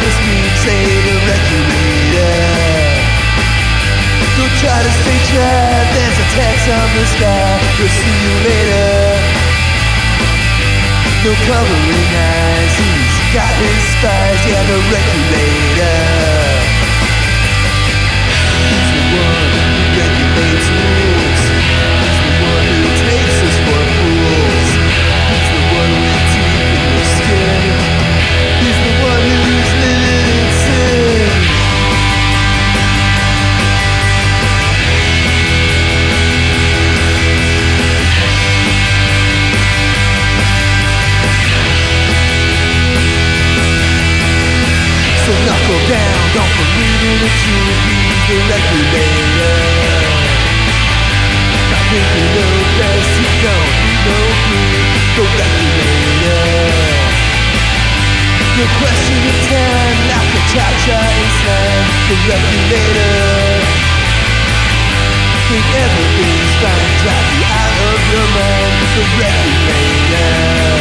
say the regulator. Don't try to stay trapped, there's a tax on the sky. We'll see you later. No covering eyes, he's got his spies. Yeah, the regulator. He's the one who regulates rules. He's the one who takes us for fools. He's the one with teeth in your skin. He's the one who's living in sin. So knuckle down, don't believe in the truth. He's the regulator. Not thinking no best, he don't need no proof. The regulator. No question of time, like a cha-cha in slam. The regulator. Think everything's fine, drive you out of your mind. The regulator.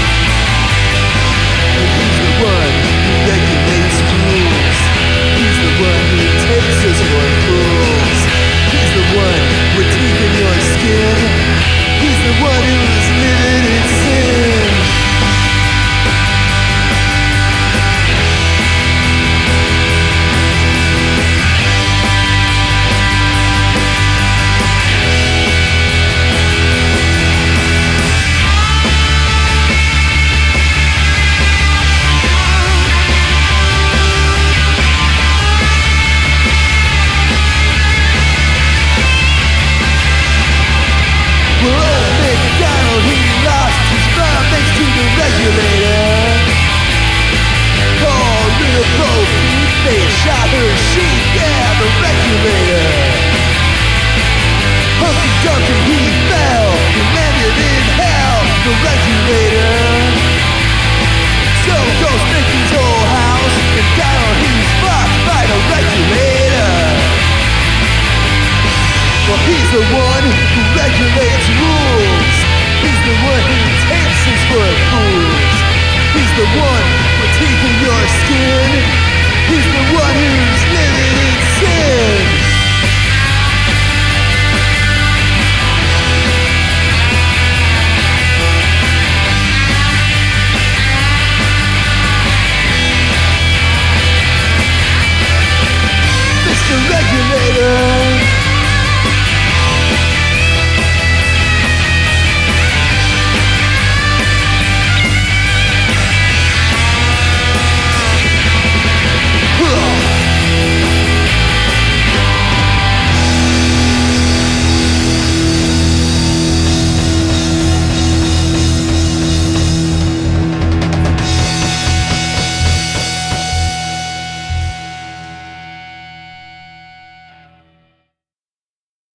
And he's the one who regulates rules. He's the one who takes us for fools. He's the one with teeth in your skin. He's the one who's living in sin. Shot her sheep, yeah, the regulator. Humpty Dumpty, he